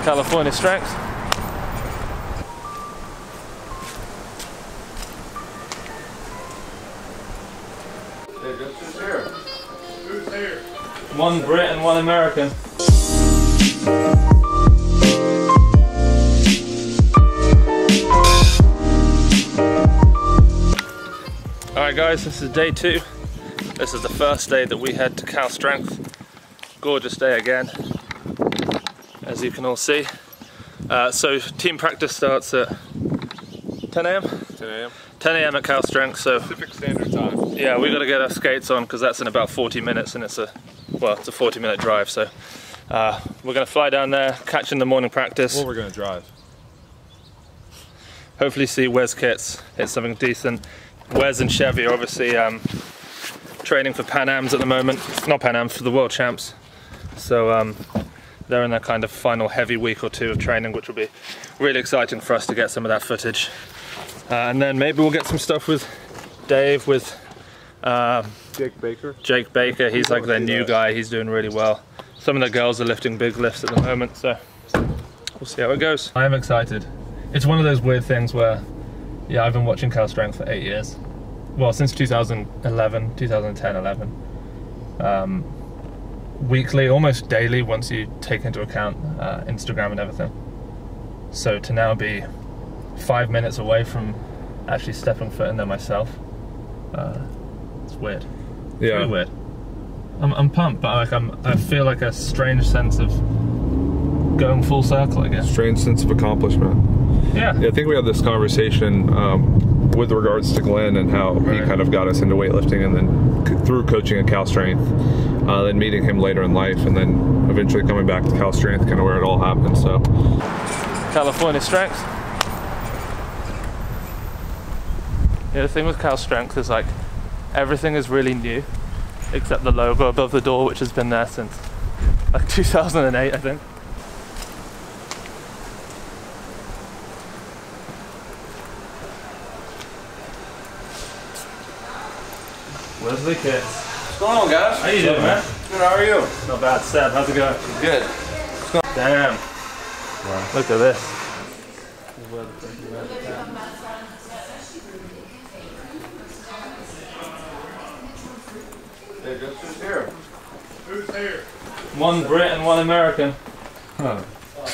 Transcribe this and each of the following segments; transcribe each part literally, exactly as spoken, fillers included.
California strength. Hey, guess who's here? Who's here? One Brit and one American. Alright guys, this is day two. This is the first day that we head to Cal Strength. Gorgeous day again, as you can all see. Uh, so team practice starts at ten A M? ten A M ten A M at Cal Strength, so Pacific Standard Time. yeah, we got to get our skates on because that's in about forty minutes, and it's a well, it's a forty minute drive. So uh, we're gonna fly down there, catch in the morning practice. Well, we're gonna drive. Hopefully see Wes kits, hit something decent. Wes and Chevy are obviously um, training for Pan Ams at the moment. Not Pan Ams, for the World Champs. So um, they're in their kind of final heavy week or two of training, which will be really exciting for us to get some of that footage. Uh, and then maybe we'll get some stuff with Dave, with uh, Jake Baker. Jake Baker. He's like their new guy. He's doing really well. Some of the girls are lifting big lifts at the moment, so we'll see how it goes. I am excited. It's one of those weird things where, yeah, I've been watching Cal Strength for eight years. Well, since two thousand eleven, two thousand ten, eleven. Um, weekly, almost daily, once you take into account uh, Instagram and everything. So to now be five minutes away from actually stepping foot in there myself, uh, it's weird. It's Yeah. really weird. I'm, I'm pumped, but like I'm, I feel like a strange sense of going full circle, I guess. Strange sense of accomplishment. Yeah. Yeah, I think we had this conversation um, with regards to Glenn and how Right. he kind of got us into weightlifting, and then c through coaching at Cal Strength, uh, then meeting him later in life, and then eventually coming back to Cal Strength, kind of where it all happened. So, California strength. Yeah, the thing with Cal Strength is like everything is really new, except the logo above the door, which has been there since like two thousand eight, I think. Wesley Kits. What's going on, guys? How you doing, man? Good, how are you? Not bad. Seb, how's it going? Good. Damn. Wow. Look at this. Hey, guess who's here? Who's here? One Brit and one American. huh.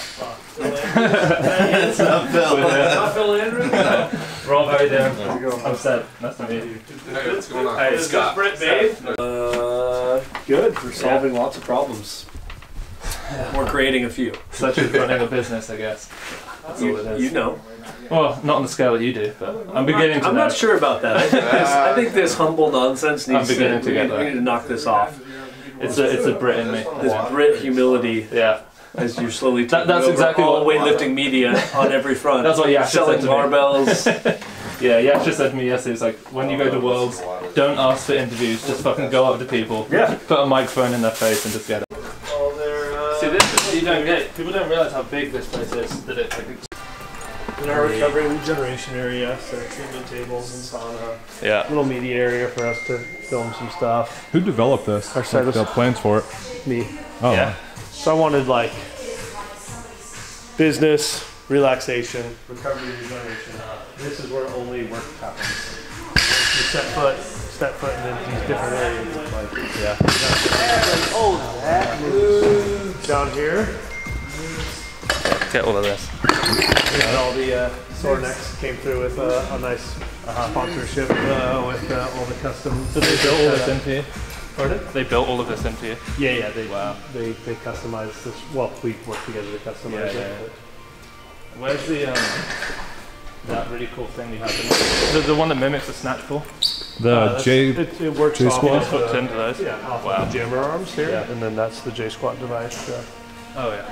It's not Phil. Not Phil Andrew? Rob, how you doing? I'm Seb. Nice to meet you. Hey, what's going on? Hey, It's Scott. Brit, babe? Uh, good. We're solving yeah. lots of problems. We're creating a few. Such as running a business, I guess. That's You, all it is. you know. Well, not on the scale that you do, but I'm beginning to I'm know. not sure about that. I think this, I think this humble nonsense needs I'm beginning to we, get need, there. we need to knock this off. It's a, it's a Brit in me. This Brit humility, Yeah. as you're slowly That- taking that's over exactly all what- weightlifting media on every front. That's what Yash Selling said to me. barbells. Yeah, Yash just said to me yesterday, it's like, when you go to Worlds, don't ask for interviews, just fucking go up to people, Yeah. put a microphone in their face and just get it. All their, uh, See, this is, you don't get, people don't realise how big this place is, that it, like, In our recovery and regeneration area, so treatment tables and sauna. yeah. Little media area for us to film some stuff. Who developed this? Our side Like, the was- plans for it. Me. Oh, Yeah. So I wanted like business, relaxation, recovery, regeneration. This is where only work happens. Once you set foot, step foot into these different areas. It's like, Yeah. oh, that moves down here. Get all of this. And all the uh, sore necks came through with uh, a nice uh, sponsorship uh, with uh, all the custom. So they built all this into you? Pardon? They built all of this into you? Yeah, yeah. They Wow. they they customized this. Well, we worked together to customize Yeah, it. yeah. Where's the, um, that really cool thing you have in the, the one that mimics the snatch pull? The Uh, that's- J. It, it works J off squat? of Just hooked the, into those? yeah, off Wow. of the jammer arms here, Yeah. and then that's the J squat device. Uh, Oh yeah.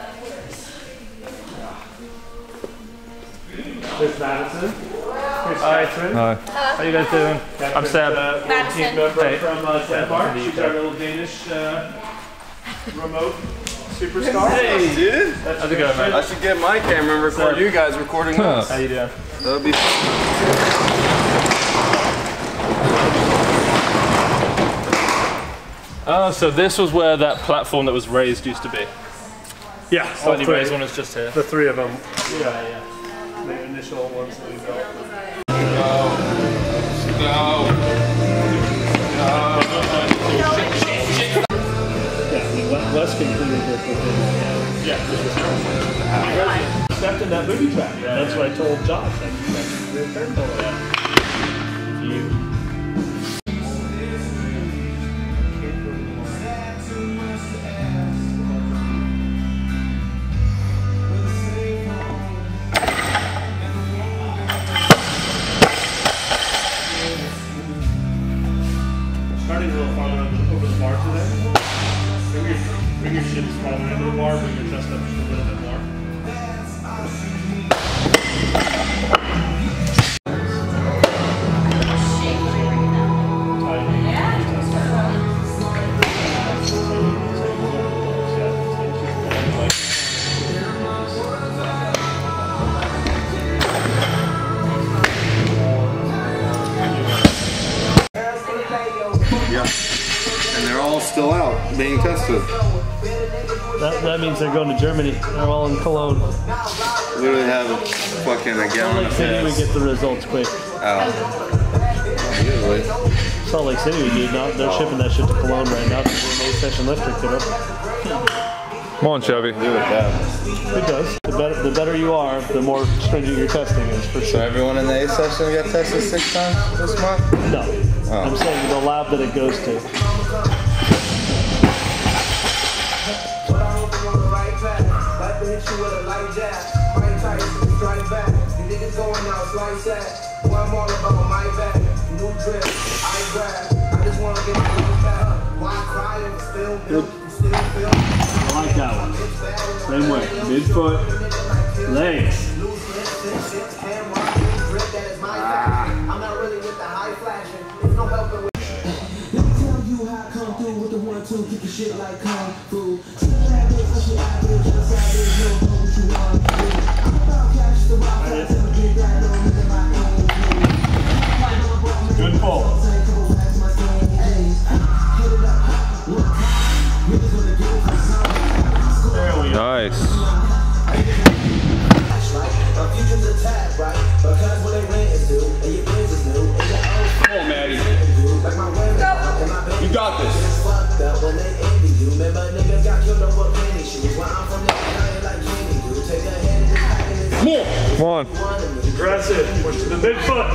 Chris Madison. Chris Hi. Catherine. Hi. How you guys doing? I'm Seb. Uh, Madison. team member Hey. from uh, Denmark. She's our little Danish uh, remote superstar. Hey, dude. How's it going, man? I should get my camera and record you guys recording Huh. us. How you doing? That'll be Oh, so this was where that platform that was raised used to be. Yeah, all Slightly three. raised one is just here. The three of them. Yeah, yeah. The initial ones that we built. Go. Yeah, I mean, Wes completed this within. Yeah, this was stepped in that movie track. Yeah, that's what I told Josh. That's the return photo. Yeah. You. Starting a little farther over the bar today. Bring your, bring your shins farther into the bar, bring your chest up just a little bit more. And they're all still out being tested. That, that means they're going to Germany. They're all in Cologne. Literally have a fucking a gallon Salt Lake of City, we piss get the results quick. out. Usually. Salt Lake City, we do not. They're shipping that shit to Cologne right now because the main session lift picked it up. Come on, Chevy. Do with that. It does. The better, the better you are, the more stringent your testing is, for So sure. everyone in the A session got tested six times this month? No. Oh. I'm saying the lab that it goes to. Good. I like that one. Same way. Midfoot, legs. I'm not really with the high flashing. It's no helping with. Let me tell you how I come through with the one two, kick your shit like kung fu. See the bad bitch, I should have it, just out there, you don't know what you want to do. I'm about cash, the wild fast, and get that on me in my own. Good pull. There we go. Nice. Come on, Maddie. You got this. More. Come on. Aggressive. Push to the big foot.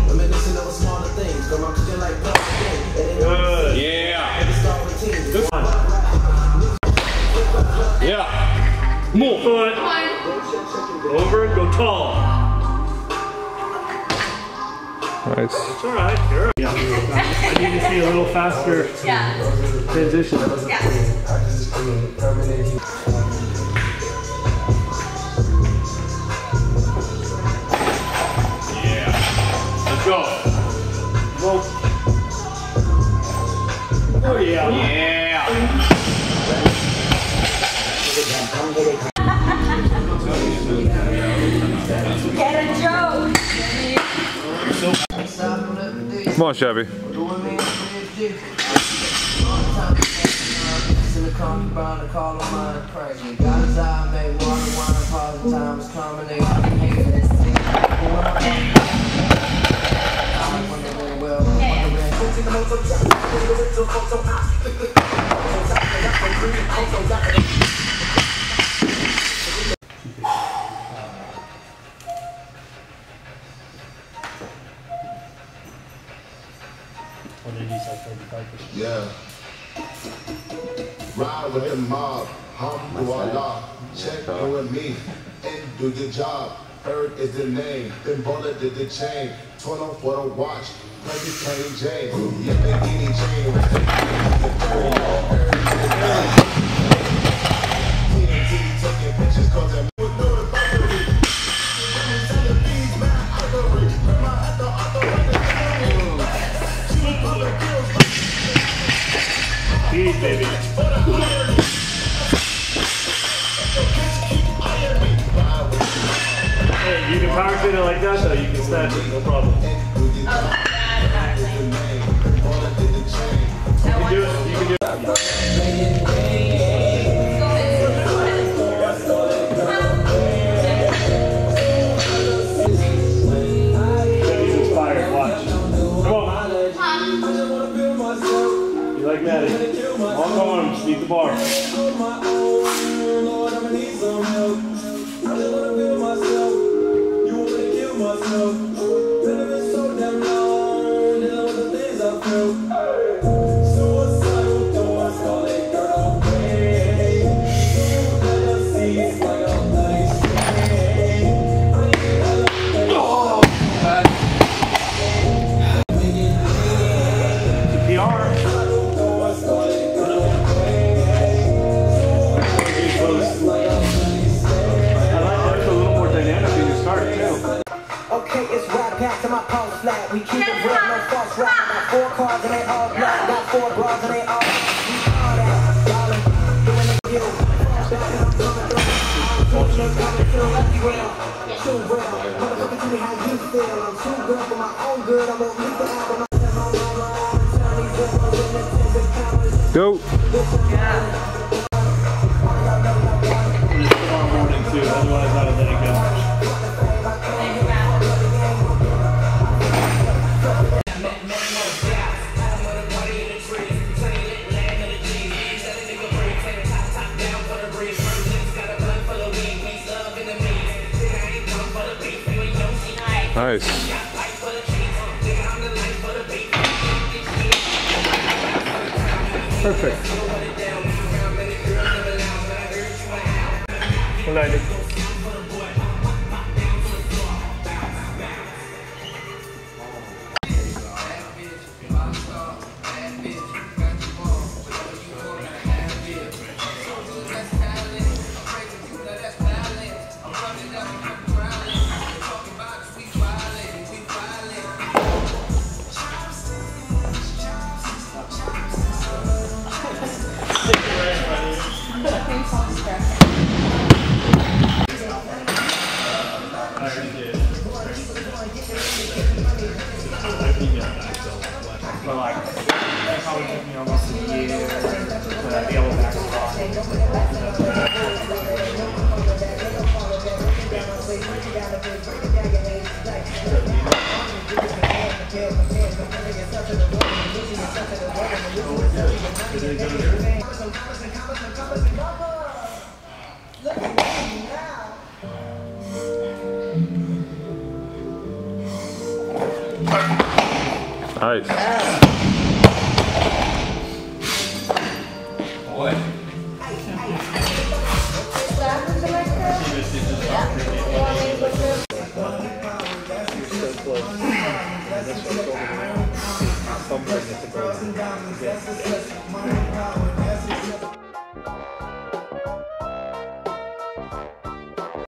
Good. Yeah. Good one. Yeah. More. Foot. Over and go tall. Nice. It's all right. You're yeah. I need to see a little faster Yeah. transition. Yeah. Let's go. Well, oh yeah. Yeah. Get a joke. Come on, Chevy. Yeah. Ride with the mob, humble Allah, check in with me, and do your job. Earth is the name, then bullet did the chain, torn off for the watch, like it's plain Jane, yeah, Lamborghini chain, T N T taking pictures cause I'm Speed, baby. Hey, you can power clean it like that though, you can snatch it, no problem. You can do it, you can do it. Go. Tomorrow morning too, otherwise I would let it go. Nice. Perfect. one ninety. But like, it probably took me almost a year to be able to back Nice. Boy. Something